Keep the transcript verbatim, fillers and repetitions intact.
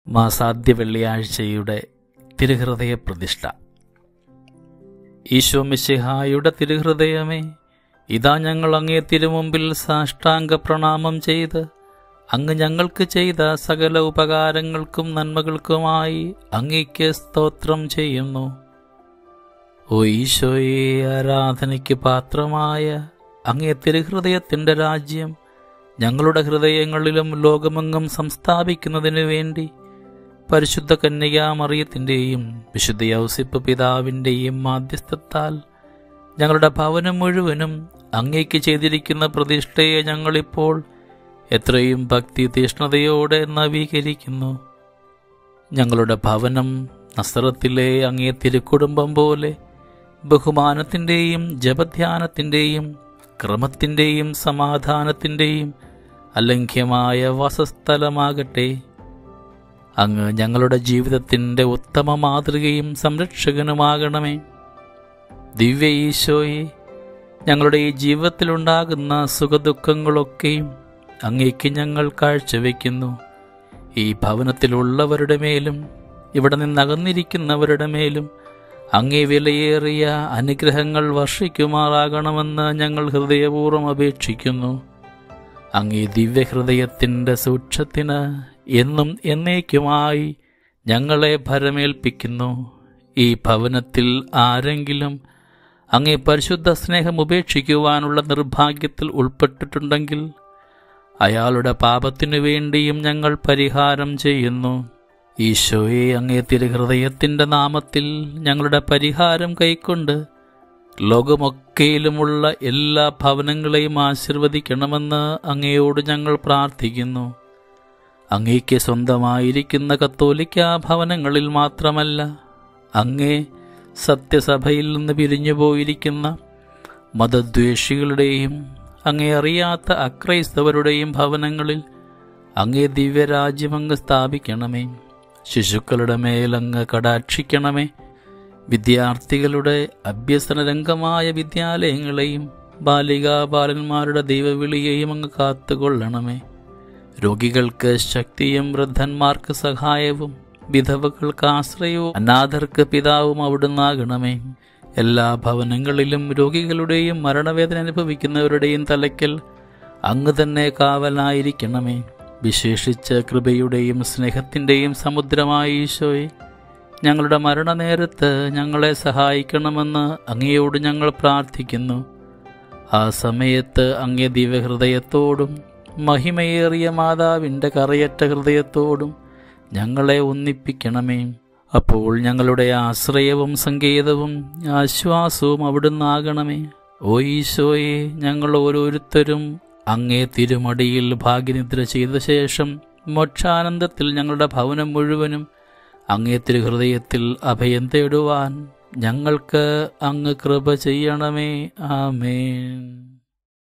മാസാദ്യ വെള്ളിയാഴ്ചയുടെ തിരുഹൃദയ പ്രതിഷ്ഠ. ഈശോ മിശിഹായുടെ തിരുഹൃദയമേ, ഇതാ ഞങ്ങൾ അങ്ങേ തിരുമുമ്പിൽ സാഷ്ടാംഗ പ്രണാമം ചെയ്ത് അങ്ങ് ഞങ്ങൾക്ക് ചെയ്ത സകല ഉപകാരങ്ങൾക്കും നന്മകൾക്കുമായി അങ്ങേക്ക് സ്തോത്രം ചെയ്യുന്നു. ഓ ഈശോയെ, ആരാധനയ്ക്ക് പാത്രമായ അങ്ങേ തിരുഹൃദയത്തിൻ്റെ രാജ്യം ഞങ്ങളുടെ ഹൃദയങ്ങളിലും ലോകമെങ്ങും സംസ്ഥാപിക്കുന്നതിനു വേണ്ടി പരിശുദ്ധ കന്യകാമറിയത്തിൻ്റെയും വിശുദ്ധ യൗസേപ്പ് പിതാവിൻ്റെയും മാധ്യസ്ഥത്താൽ ഞങ്ങളുടെ ഭവനം മുഴുവനും അങ്ങേക്ക് ചെയ്തിരിക്കുന്ന പ്രതിഷ്ഠയെ ഞങ്ങളിപ്പോൾ എത്രയും ഭക്തി തീഷ്ണതയോടെ നവീകരിക്കുന്നു. ഞങ്ങളുടെ ഭവനം നസ്രത്തിലെ അങ്ങേ തിരുക്കുടുംബം പോലെ ബഹുമാനത്തിൻ്റെയും ജപധ്യാനത്തിൻ്റെയും ക്രമത്തിൻ്റെയും സമാധാനത്തിൻ്റെയും അലംഘ്യമായ വാസസ്ഥലമാകട്ടെ. അങ്ങ് ഞങ്ങളുടെ ജീവിതത്തിൻ്റെ ഉത്തമ മാതൃകയും സംരക്ഷകനുമാകണമേ. ദിവ്യ ഈശോയെ, ഞങ്ങളുടെ ഈ ജീവിതത്തിലുണ്ടാകുന്ന സുഖദുഃഖങ്ങളൊക്കെയും അങ്ങേക്ക് ഞങ്ങൾ കാഴ്ചവെക്കുന്നു. ഈ ഭവനത്തിലുള്ളവരുടെ മേലും ഇവിടെ നിന്നകന്നിരിക്കുന്നവരുടെ മേലും അങ്ങേ വിലയേറിയ അനുഗ്രഹങ്ങൾ വർഷിക്കുമാറാകണമെന്ന് ഞങ്ങൾ ഹൃദയപൂർവ്വം അപേക്ഷിക്കുന്നു. അങ്ങേ ദിവ്യഹൃദയത്തിൻ്റെ സൂക്ഷത്തിന് എന്നും എന്നേക്കുമായി ഞങ്ങളെ ഭരമേൽപ്പിക്കുന്നു. ഈ ഭവനത്തിൽ ആരെങ്കിലും അങ്ങേ പരിശുദ്ധ സ്നേഹം ഉപേക്ഷിക്കുവാനുള്ള നിർഭാഗ്യത്തിൽ ഉൾപ്പെട്ടിട്ടുണ്ടെങ്കിൽ അയാളുടെ പാപത്തിനു വേണ്ടിയും ഞങ്ങൾ പരിഹാരം ചെയ്യുന്നു. ഈശോയെ, അങ്ങേ തിരുഹൃദയത്തിൻ്റെ നാമത്തിൽ ഞങ്ങളുടെ പരിഹാരം കൈക്കൊണ്ട് ലോകമൊക്കെയിലുമുള്ള എല്ലാ ഭവനങ്ങളെയും ആശീർവദിക്കണമെന്ന് അങ്ങയോട് ഞങ്ങൾ പ്രാർത്ഥിക്കുന്നു. അങ്ങേക്ക് സ്വന്തമായിരിക്കുന്ന കത്തോലിക്കാ ഭവനങ്ങളിൽ മാത്രമല്ല, അങ്ങേ സത്യസഭയിൽ നിന്ന് പിരിഞ്ഞു പോയിരിക്കുന്ന മതദ്വേഷികളുടെയും അങ്ങേ അറിയാത്ത അക്രൈസ്തവരുടെയും ഭവനങ്ങളിൽ അങ്ങേ ദിവ്യരാജ്യം അങ്ങ് സ്ഥാപിക്കണമേ. ശിശുക്കളുടെ മേലങ്ങ് കടാക്ഷിക്കണമേ. വിദ്യാർത്ഥികളുടെ അഭ്യസനരംഗമായ വിദ്യാലയങ്ങളെയും ബാലികാ ബാലന്മാരുടെ ദൈവവിളിയെയും അങ്ങ് കാത്തുകൊള്ളണമേ. രോഗികൾക്ക് ശക്തിയും വൃദ്ധന്മാർക്ക് സഹായവും വിധവകൾക്ക് ആശ്രയവും അനാഥർക്ക് പിതാവും അവിടുന്നാകണമേ. എല്ലാ ഭവനങ്ങളിലും രോഗികളുടെയും മരണവേദന അനുഭവിക്കുന്നവരുടെയും തലയ്ക്കൽ അങ്ങ് തന്നെ കാവലായിരിക്കണമേ. വിശേഷിച്ച് കൃപയുടെയും സ്നേഹത്തിൻ്റെയും സമുദ്രമായ ഈശോയെ, ഞങ്ങളുടെ മരണനേരത്ത് ഞങ്ങളെ സഹായിക്കണമെന്ന് അങ്ങയോട് ഞങ്ങൾ പ്രാർത്ഥിക്കുന്നു. ആ സമയത്ത് അങ്ങേ ദിവ്യഹൃദയത്തോടും മഹിമയേറിയ മാതാവിൻ്റെ കറയറ്റ ഹൃദയത്തോടും ഞങ്ങളെ ഒന്നിപ്പിക്കണമേ. അപ്പോൾ ഞങ്ങളുടെ ആശ്രയവും സങ്കേതവും ആശ്വാസവും അവിടുന്നാകണമേ. ഓ ഈശോയെ, ഞങ്ങൾ ഓരോരുത്തരും അങ്ങേ തിരുമടിയിൽ ഭാഗ്യനിദ്ര ചെയ്ത ശേഷം മോക്ഷാനന്ദത്തിൽ ഞങ്ങളുടെ ഭവനം മുഴുവനും അങ്ങേ തിരുഹൃദയത്തിൽ അഭയം തേടുവാൻ ഞങ്ങൾക്ക് അങ്ങ് കൃപ ചെയ്യണമേ. ആമേൻ.